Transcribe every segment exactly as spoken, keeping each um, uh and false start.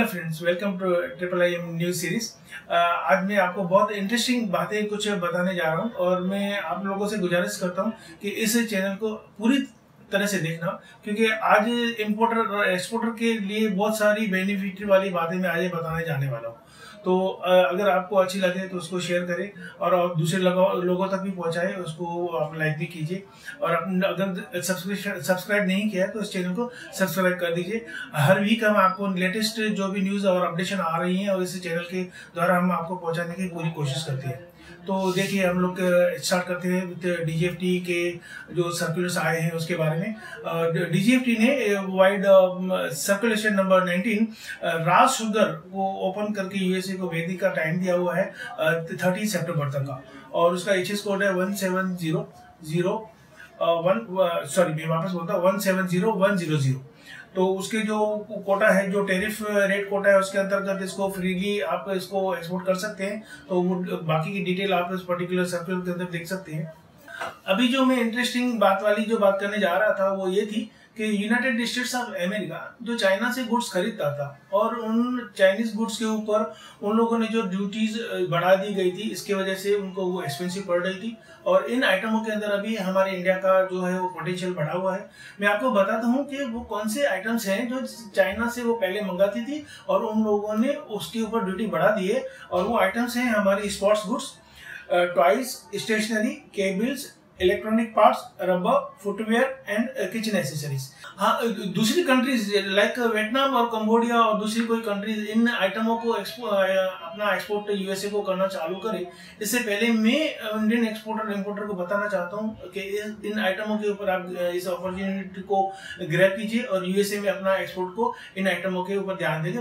Friends, welcome to triple I M news series. आज मैं आपको बहुत इंटरेस्टिंग बातें कुछ बताने जा रहा हूं और मैं आप लोगों से गुजारिश करता हूं कि इस चैनल को पूरी तरह से देखना, क्योंकि आज इंपोर्टर और एक्सपोर्टर के लिए बहुत सारी बेनिफिट वाली बातें मैं आज बताने जाने वाला हूं। तो अगर आपको अच्छी लगे तो उसको शेयर करें और दूसरे लोगों तक भी पहुंचाएं, उसको आप लाइक भी कीजिए। और अगर सब्सक्राइब नहीं किया है तो इस चैनल को सब्सक्राइब कर दीजिए। हर वीक हम आपको लेटेस्ट जो भी न्यूज़ और अपडेशन आ रही हैं और इस चैनल के द्वारा हम आपको पहुंचाने की पूरी कोशिश करते हैं। तो देखिए, हम लोग स्टार्ट करते हैं विद डीजीएफटी के जो सर्कुलर्स आए हैं उसके बारे में। डीजीएफटी ने wide circulation number nineteen raw sugar को ओपन करके यूएसए को भेजने का टाइम दिया हुआ है थर्टी सितंबर तक का, और उसका एचएस कोड है one seven zero zero one sorry मैं वापस बोलता हूँ one seven zero one zero zero. तो उसके जो कोटा है, जो टेरिफ रेट कोटा है, उसके अंतर्गत इसको फ्रीली आप इसको एक्सपोर्ट कर सकते हैं। तो वो बाकी की डिटेल आप इस पर्टिकुलर सर्कुलर के अंदर देख सकते हैं। अभी जो मैं इंटरेस्टिंग बात वाली जो बात करने जा रहा था वो ये थी कि United States of America China China से गुड्स खरीदता था और उन चाइनीज गुड्स के ऊपर उन लोगों ने जो ड्यूटीज बढ़ा दी गई थी, इसके वजह से उनको वो एक्सपेंसिव पड़ रही थी। और इन आइटमों के अंदर अभी हमारे इंडिया का जो है वो पोटेंशियल बढ़ा हुआ है। मैं आपको बताता हूँ कि वो कौन से आइटम्स हैं जो चाइना से वो पहले मंगाती थी और उन लोगों ने उसके ऊपर ड्यूटी बढ़ा दी है। और वो आइटम्स हैं हमारी sports goods, toys, stationery, cables, electronic parts, rubber, footwear and kitchen accessories. हाँ, दूसरी कंट्रीज लाइक वियतनाम और कंबोडिया और दूसरी कोई कंट्रीज इन आइटमों को एक्सपो, अपना एक्सपोर्ट यूएसए को करना चालू करे, इससे पहले मैं इंडियन एक्सपोर्टर इंपोर्टर को बताना चाहता हूँ कि इन आइटमों के ऊपर आप इस अपॉर्चुनिटी को ग्रैब कीजिए और यूएसए में अपना एक्सपोर्ट को इन आइटमों के ऊपर ध्यान देकर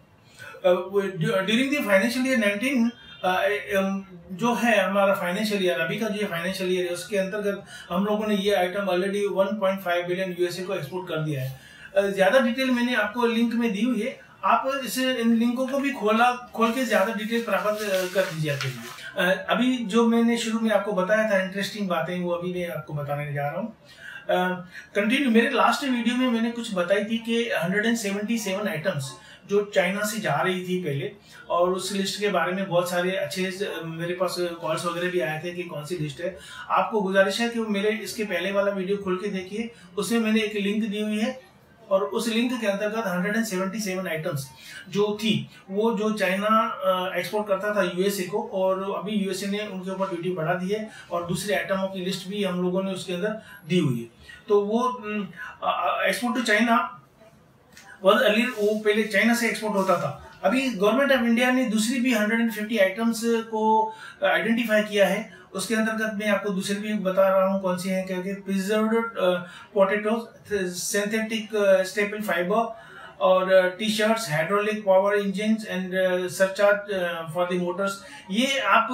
बढ़ाइए। During the financial year nineteen जो है हमारा फाइनेंशियल ईयर, अभी का जो फाइनेंशियल ईयर है, उसके अंतर्गत हम लोगों ने ये item already one point five billion USA को एक्सपोर्ट कर दिया है। ज्यादा डिटेल मैंने आपको लिंक में दी हुई है, आप इसे इन लिंकों को भी खोला खोल के ज्यादा डिटेल प्राप्त कर दीजिए आपके लिए। अभी जो मैंने शुरू में आपको बताया था इंटरेस्टिंग बातें, वो अभी मैं आपको बताने जा रहा हूँ। कंटिन्यू uh, मेरे लास्ट वीडियो में मैंने कुछ बताई थी कि one hundred seventy seven items जो चाइना से जा रही थी पहले, और उस लिस्ट के बारे में बहुत सारे अच्छे मेरे पास कॉल्स वगैरह भी आए थे कि कौन सी लिस्ट है। आपको गुजारिश है कि मेरे इसके पहले वाला वीडियो खोल के देखिए, उसमें मैंने एक लिंक दी हुई है और उस लिंक के अंतर्गत one hundred seventy seven items जो थी वो जो चाइना एक्सपोर्ट करता था यूएसए को, और अभी यूएसए ने उनके ऊपर ड्यूटी बढ़ा दी है और दूसरे आइटमों की लिस्ट भी हम लोगों ने उसके अंदर दी हुई है। तो वो एक्सपोर्ट टू चाइना वो पहले चाइना से एक्सपोर्ट होता था। अभी गवर्नमेंट ऑफ इंडिया ने दूसरी भी वन हंड्रेड फिफ्टी आइटम्स को आइडेंटिफाई किया है। उसके अंतर्गत मैं आपको दूसरी भी बता रहा हूँ कौन सी है, क्योंकि preserved potatoes, synthetic staple fibre और T shirts, hydraulic power engine and surcharge for the motors, ये आप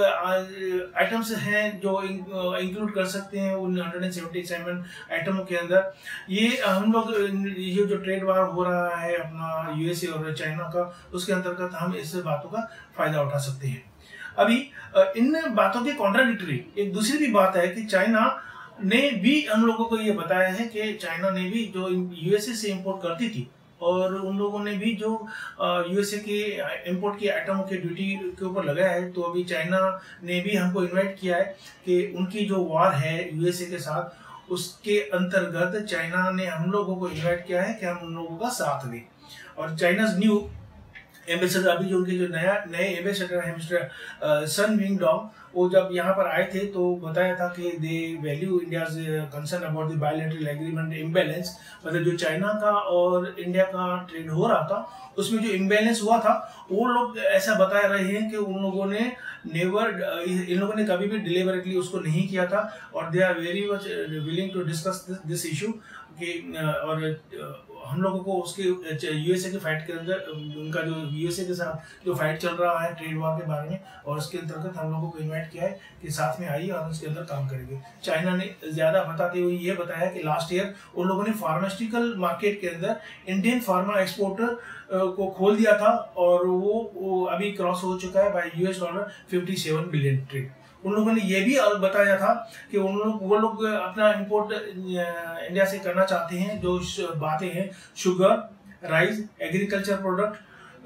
आइटम्स uh, हैं जो इंक्लूड कर सकते हैं उन वन हंड्रेड सेवेंटी सेवन आइटमों के अंदर। ये हम लोग ये जो ट्रेड वार हो रहा है अपना यूएसए और चाइना का, उसके अंतर्गत हम इस बातों का फायदा उठा सकते हैं। अभी इन बातों के कॉन्ट्राडिक्टरी एक दूसरी भी बात है कि चाइना ने भी हम लोगों को ये बताया है कि चाइना ने भी जो यूएसए से इंपोर्ट करती थी और उन लोगों ने भी जो यूएसए के इंपोर्ट की आइटमों के ड्यूटी के ऊपर लगाया है। तो अभी चाइना ने भी हमको इनवाइट किया है कि उनकी जो वार है यूएसए के साथ, उसके अंतर्गत चाइना ने हम लोगों को इनवाइट किया है कि हम उन लोगों का साथ दें। और चाइनाज न्यू एम्बेसडर, अभी जो उनके जो नया नए एम्बेसडर हैं मिस्टर सन विंगडोंग, वो जब यहाँ पर आए थे तो बताया था कि they value India's concern about the bilateral agreement imbalance, मतलब जो चाइना का और इंडिया का ट्रेड हो रहा था उसमें जो इम्बैलेंस हुआ था, वो लोग ऐसा बता रहे हैं कि उन लोगों ने नेवर इन लोगों ने कभी भी डिलीवरेटली उसको नहीं किया था और they are very much willing to discuss this issue कि और हम लोगों को उसके यूएसए के फाइट के अंदर उनका जो यूएसए के साथ जो फाइट चल रहा है ट्रेड वॉर के बारे में, और उसके अंतर्गत हम लोगों को इनवाइट किया है कि साथ में आइए और उसके अंदर काम करेंगे। चाइना ने ज्यादा बताते हुए ये बताया कि लास्ट ईयर उन लोगों ने फार्मास्यूटिकल मार्केट के अंदर इंडियन फार्मा एक्सपोर्टर को खोल दिया था और वो, वो अभी क्रॉस हो चुका है by US dollar fifty seven billion trade. उन लोगों ने ये भी बताया था कि उन लोग वो लोग अपना इंपोर्ट इंडिया से करना चाहते हैं, जो बातें हैं शुगर, राइस, एग्रीकल्चर प्रोडक्ट,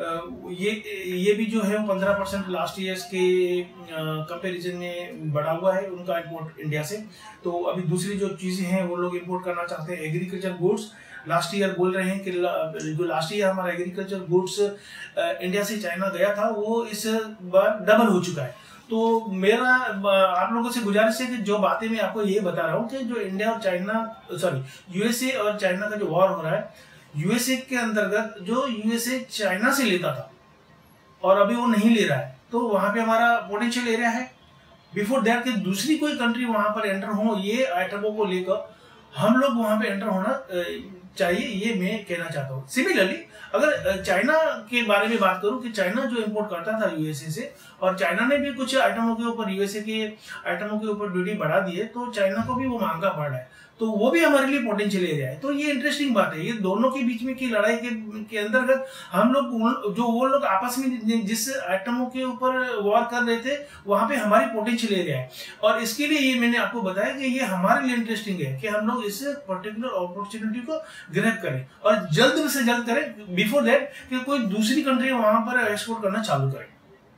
ये ये भी जो है वो पंद्रह परसेंट लास्ट ईयर्स के कंपैरिजन में बढ़ा हुआ है उनका इंपोर्ट इंडिया से। तो अभी दूसरी जो चीज़ें हैं वो लोग इंपोर्ट करना चाहते हैं एग्रीकल्चर गुड्स। लास्ट ईयर बोल रहे हैं कि जो लास्ट ईयर हमारा एग्रीकल्चर गुड्स इंडिया से चाइना गया था वो इस बार डबल हो चुका है। तो मेरा आप लोगों से गुजारिश है कि जो बातें मैं आपको ये बता रहा हूँ कि जो इंडिया और चाइना सॉरी यूएसए और चाइना का जो वॉर हो रहा है, यूएसए के अंतर्गत जो यूएसए चाइना से लेता था और अभी वो नहीं ले रहा है, तो वहाँ पे हमारा पोटेंशियल एरिया है। बिफोर दैट कि दूसरी कोई कंट्री वहाँ पर एंटर हो ये आइटमों को लेकर हम लोग वहाँ पे एंटर होना चाहिए, ये मैं कहना चाहता हूँ। सिमिलरली अगर चाइना के बारे में बात करूं कि चाइना जो इंपोर्ट करता था यूएसए से और चाइना ने भी कुछ आइटमों के ऊपर यूएसए के आइटमों के ऊपर ड्यूटी बढ़ा दी है, तो चाइना को भी वो महंगा पड़ रहा है, तो वो भी हमारे लिए पोटेंशियल एरिया है। तो ये इंटरेस्टिंग बात है, ये दोनों के बीच में की लड़ाई के, के अंतर्गत हम लोग जो वो लोग आपस में जिस आइटमों के ऊपर वॉर कर रहे थे वहां पे हमारी पोटेंशियल एरिया है। और इसके लिए ये मैंने आपको बताया कि ये हमारे लिए इंटरेस्टिंग है कि हम लोग इस पर्टिकुलर अपॉर्चुनिटी को ग्रैब करें और जल्द से जल्द करें बिफोर दैट कि कोई दूसरी कंट्री वहां पर एक्सपोर्ट करना चालू करे।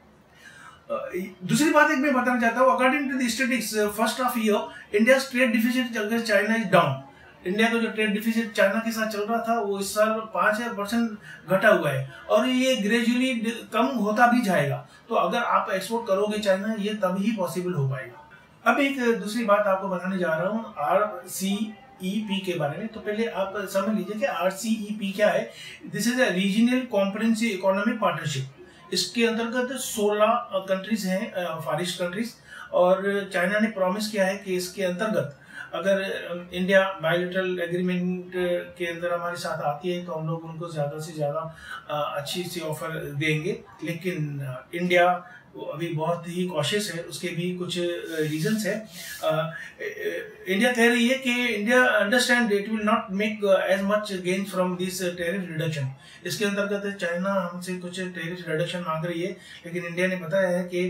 दूसरी बात एक मैं बताना चाहता हूँ, according to the statistics first half year India trade deficit अगर चाइना इज डाउन। इंडिया का जो ट्रेड डिफिसिट चाइना के साथ चल रहा था वो इस साल पाँच परसेंट घटा हुआ है और ये ग्रेजुअली कम होता भी जाएगा। तो अगर आप एक्सपोर्ट करोगे चाइना ये तभी पॉसिबल हो पाएगा। अब एक दूसरी बात आपको बताने जा रहा हूँ आर सी ई पी के बारे में। तो पहले आप समझ लीजिए कि आर सी ई पी क्या है। This is a regional comprehensive economic partnership. इसके अंतर्गत सोलह कंट्रीज हैं फार ईस्ट कंट्रीज, और चाइना ने प्रॉमिस किया है कि इसके अंतर्गत अगर इंडिया बायलैटरल एग्रीमेंट के अंदर हमारे साथ आती है तो हम लोग उनको ज़्यादा से ज़्यादा अच्छी सी ऑफर देंगे। लेकिन इंडिया अभी बहुत ही कॉशियस है, उसके भी कुछ रीजंस है। इंडिया कह रही है कि India understand it will not make as much gain from this tariff reduction. इसके अंतर्गत चाइना हमसे कुछ टेरिफ रिडक्शन मांग रही है, लेकिन इंडिया ने बताया है कि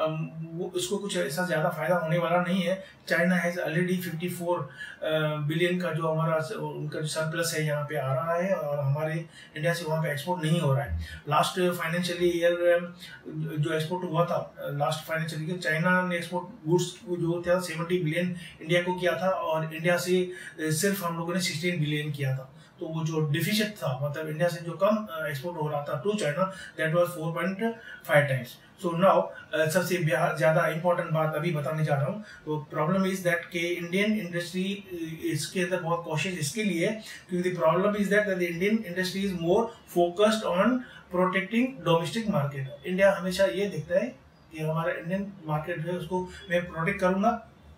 वो उसको कुछ ऐसा ज़्यादा फायदा होने वाला नहीं है। चाइना हैज़ ऑलरेडी चौवन बिलियन का जो हमारा उनका जो सरप्लस है यहाँ पे आ रहा है और हमारे इंडिया से वहाँ पे एक्सपोर्ट नहीं हो रहा है। लास्ट फाइनेंशियल ईयर जो एक्सपोर्ट हुआ था लास्ट फाइनेंशियल ईयर चाइना ने एक्सपोर्ट गुड्स जो था सत्तर बिलियन इंडिया को किया था और इंडिया से सिर्फ हम लोगों ने सोलह बिलियन किया था। तो वो जो डिफिसिट था मतलब इंडिया से जो कम एक्सपोर्ट हो रहा था to China that was four point five times. So now सबसे ज़्यादा इंपॉर्टेंट बात अभी बताने जा रहा हूँ। तो प्रॉब्लम इज दैट के इंडियन इंडस्ट्री इसके अंदर बहुत कॉशियस इसके लिए क्योंकि the problem is that the Indian industry is more focused on protecting domestic market. India हमेशा ये देखता है कि हमारा इंडियन मार्केट है उसको मैं प्रोटेक्ट करूँगा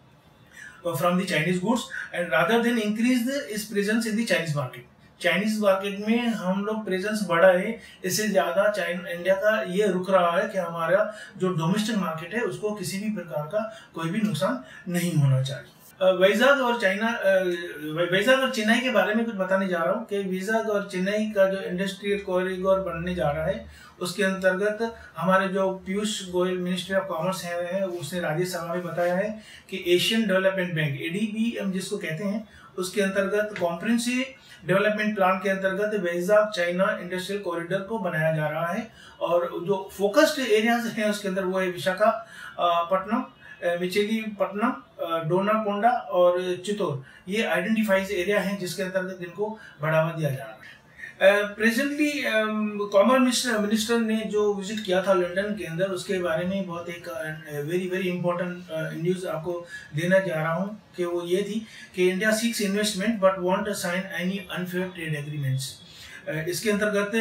from the Chinese goods and rather than increase the its presence in the Chinese market। Chinese market में हम लोग प्रेजेंस बढ़ाए, इससे ज्यादा चाइना इंडिया का ये रुक रहा है कि हमारा जो डोमेस्टिक मार्केट है उसको किसी भी प्रकार का कोई भी नुकसान नहीं होना चाहिए। वैजाग और चाइना वैजाग और चेन्नई के बारे में कुछ बताने जा रहा हूँ कि वैजाग और चेन्नई का जो इंडस्ट्रियल कॉरिडोर बनने जा रहा है उसके अंतर्गत हमारे जो Piyush Goyal ministry of commerce है उसने राज्यसभा में बताया है कि Asian development bank A D B हम जिसको कहते हैं उसके अंतर्गत कॉम्प्रिहेंसिव डेवलपमेंट प्लान के अंतर्गत वैजाग चाइना इंडस्ट्रियल कॉरिडोर को बनाया जा रहा है और जो फोकस्ड एरियाज हैं उसके अंदर वो है विशाखापट्टनम, मिचेलीपट्टनम, डोनाकोंडा और चित्तौर। ये आइडेंटिफाइज एरिया हैं जिसके अंतर्गत इनको बढ़ावा दिया जा रहा है। प्रेजेंटली कॉमर्स मिनिस्टर ने जो विजिट किया था लंदन के अंदर उसके बारे में बहुत एक वेरी वेरी इंपॉर्टेंट न्यूज़ आपको देना जा रहा हूँ कि वो ये थी कि India seeks investment but want to sign any unfair trade agreements. इसके अंतर्गत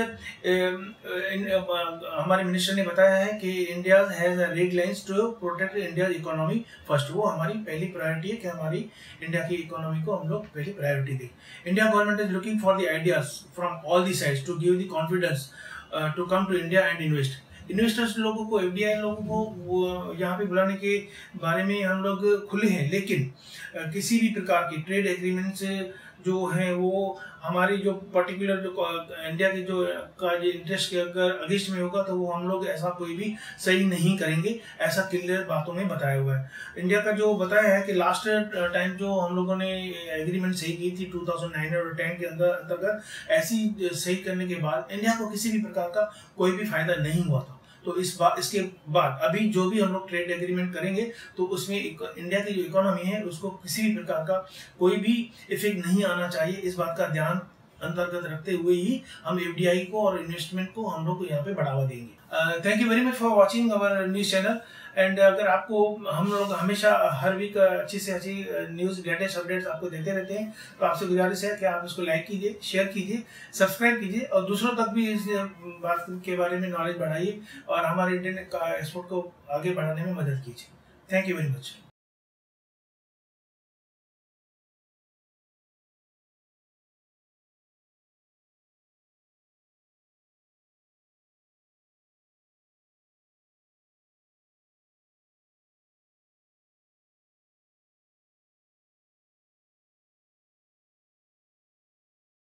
हमारे मिनिस्टर ने बताया है कि India has red lines to protect India economy first. वो हमारी पहली प्रायोरिटी है कि हमारी इंडिया की इकोनॉमी को हम लोग पहली प्रायोरिटी दें। India government is looking for the ideas from all the sides to give the confidence to come to India and invest. Investors लोगों को, एफडीआई लोगों को वो यहाँ पे बुलाने के बारे में हम लोग खुले हैं, लेकिन किसी भी प्रकार की ट्रेड एग्रीमेंट से जो है वो हमारी जो पर्टिकुलर जो इंडिया की जो का जो इंटरेस्ट के अगर अगेंस्ट में होगा तो वो हम लोग ऐसा कोई भी सही नहीं करेंगे, ऐसा क्लियर बातों में बताया हुआ है। इंडिया का जो बताया है कि लास्ट टाइम जो हम लोगों ने एग्रीमेंट सही की थी टू थाउजेंड नाइन और टेन के अंदर अंतर्गत, ऐसी सही करने के बाद इंडिया को किसी भी प्रकार का कोई भी फायदा नहीं हुआ था। तो इस बात इसके बाद अभी जो भी हम लोग ट्रेड एग्रीमेंट करेंगे तो उसमें इंडिया की जो इकोनॉमी है उसको किसी भी प्रकार का कोई भी इफेक्ट नहीं आना चाहिए। इस बात का ध्यान अंतर्गत रखते हुए ही हम एफडीआई को और इन्वेस्टमेंट को हम लोग यहाँ पे बढ़ावा देंगे। Thank you very much for watching our news channel. And अगर आपको हम लोग हमेशा हर वीक अच्छी से अच्छी न्यूज़ लेटेस्ट अपडेट्स आपको देते रहते हैं, तो आपसे गुजारिश है कि आप इसको लाइक कीजिए, शेयर कीजिए, सब्सक्राइब कीजिए और दूसरों तक भी इस बात के बारे में नॉलेज बढ़ाइए और हमारे इंटरनेट का एक्सपोर्ट को आगे बढ़ाने में मदद कीजिए। Thank you very much.